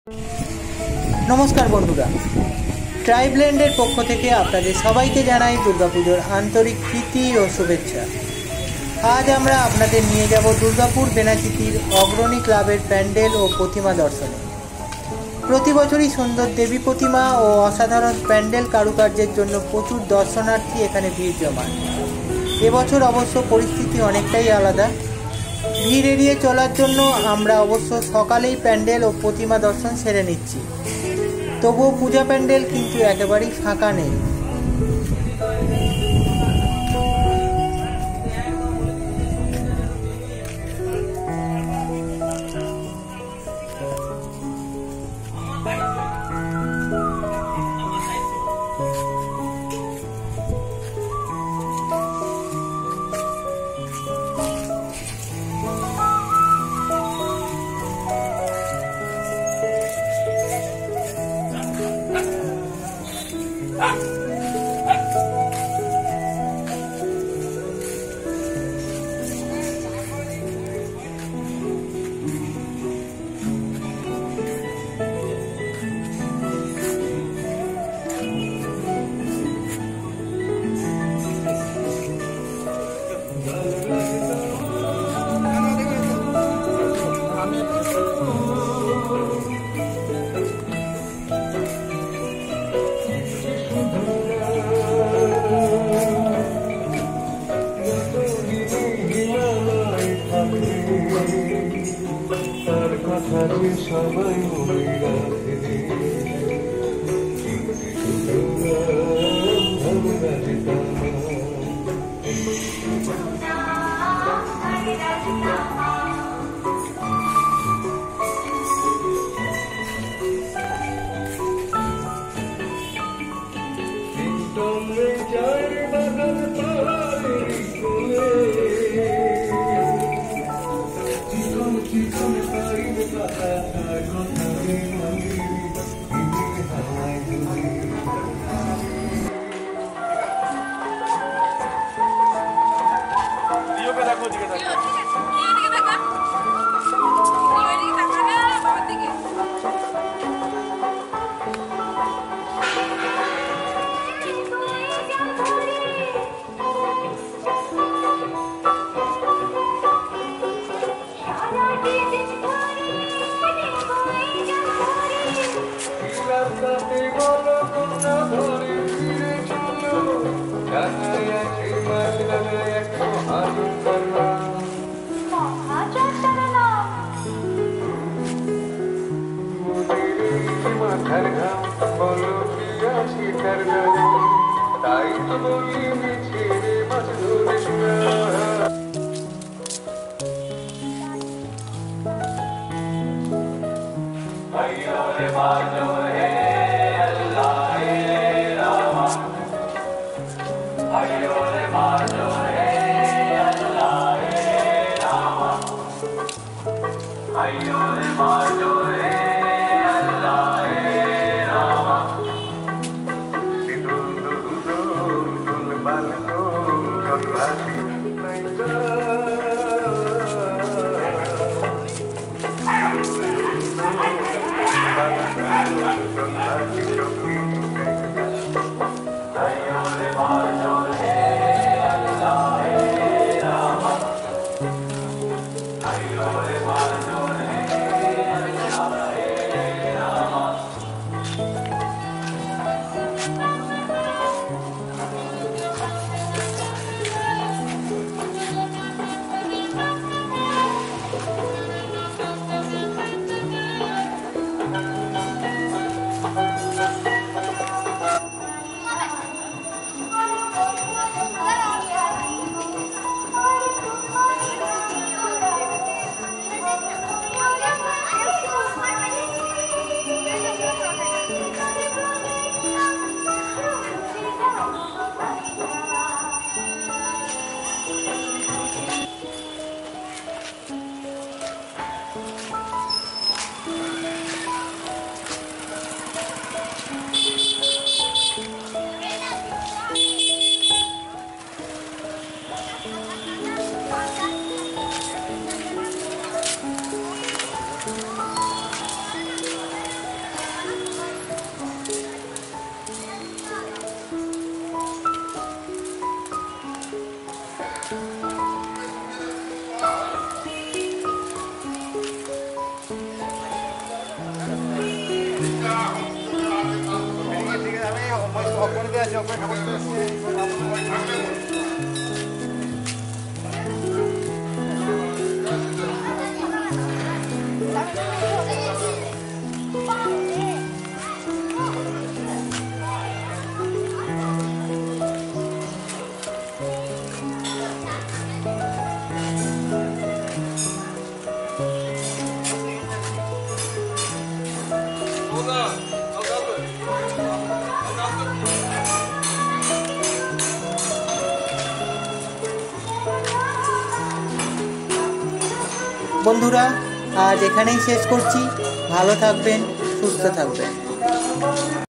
নমস্কার বন্ধুরা, ট্রাইব্ল্যান্ডের পক্ষ থেকে আপনাদের সবাইকে জানাই দুর্গাপুজোর আন্তরিক প্রীতি ও শুভেচ্ছা। আজ আমরা আপনাদের নিয়ে যাব দুর্গাপুর বেনাচিতির অগ্রণী ক্লাবের প্যান্ডেল ও প্রতিমা দর্শনে। প্রতি বছরই সুন্দর দেবী প্রতিমা ও অসাধারণ প্যান্ডেল কারুকার্যের জন্য প্রচুর দর্শনার্থী এখানে ভিড় জমান। এবছর অবশ্য পরিস্থিতি অনেকটাই আলাদা। ভিড় এড়িয়ে চলার জন্য আমরা অবশ্য সকালেই প্যান্ডেল ও প্রতিমা দর্শন সেরে নিচ্ছি। তবুও পূজা প্যান্ডেল কিন্তু একেবারেই ফাঁকা নেই। বন্ধুরা, আজ এখানেই শেষ করছি। ভালো থাকবেন, সুস্থ থাকবেন।